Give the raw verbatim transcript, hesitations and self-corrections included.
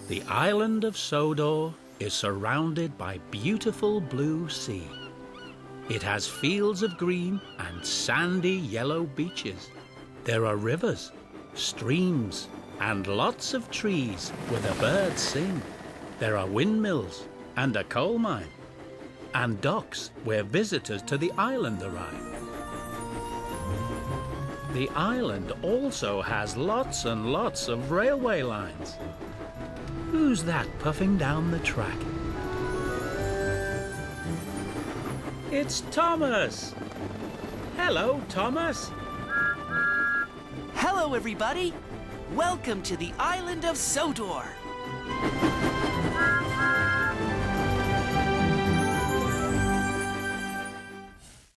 The island of Sodor is surrounded by beautiful blue sea. It has fields of green and sandy yellow beaches. There are rivers, streams, and lots of trees where the birds sing. There are windmills and a coal mine, and docks where visitors to the island arrive. The island also has lots and lots of railway lines. Who's that puffing down the track? It's Thomas! Hello, Thomas! Hello, everybody! Welcome to the Island of Sodor!